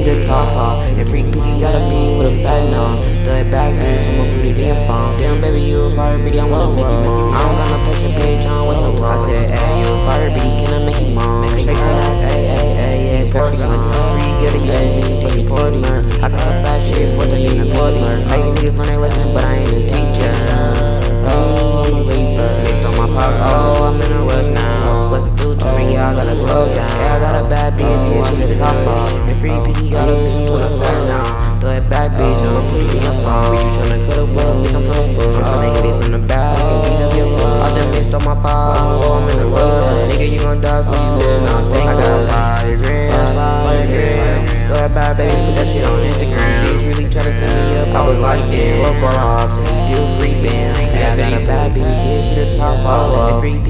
the top off. And free Piggy got a beat with a fat no. Throw it back, bitch, I'ma put it dance bomb. Damn, baby, you a fire bitty, I wanna make you mom. I don't got no patience, bitch, I don't waste no time. I said, hey, you a fire bitty, can I make you mom? Make me shake some ass, yeah, perfect on the free, get it, yeah, bitch, you fucking party. I got some fat shit, 14 in the party. Making niggas learn their lesson, but I ain't a teacher. Oh, I'm a reaper, based on my power, oh, I'm in a rush now. What's it do to me, yeah, I gotta slow down. Yeah, I got a bad bitch, yeah, she the top off. And free Piggy got a bitch with a fat now. Throw it back, bitch, I'ma put it in your spot. Bitch, you tryna cut up, bitch, I'm playing full. I'm tryna hit it from the back and beat up your butt. I done missed on my pop, so I'm in the rut. Nigga, you gon' die, so you better not fake. I got 5 grand. Throw it back, baby, put that shit on Instagram. Bitch really tryna set me up, I was like, damn. Fuck all options, still free band. Yeah, I got a bad bitch, yeah, she the top off. And free